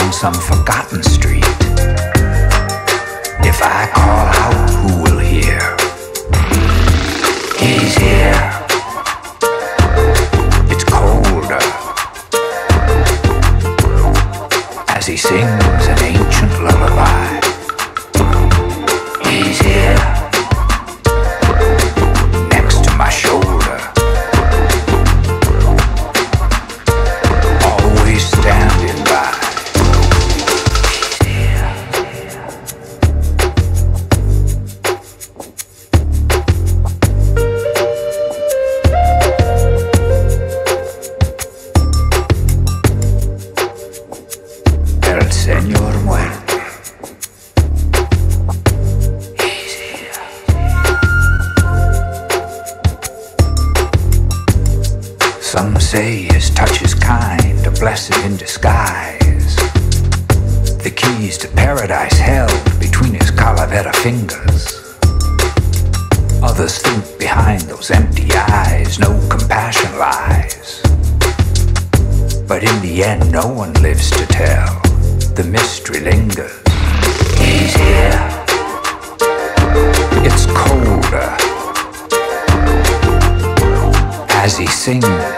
on some forgotten street. If I call out, who will hear? He's here. It's colder as he sings an ancient lullaby. He's here next to my shoulder, always standing by. He's here. El Señor Muerte. He's here. Some say his touch is kind, a blessing in disguise. The keys to paradise held between his calavera fingers. Others think behind those empty eyes no compassion lies. But in the end no one lives to tell. The mystery lingers. He's here. It's colder as he sings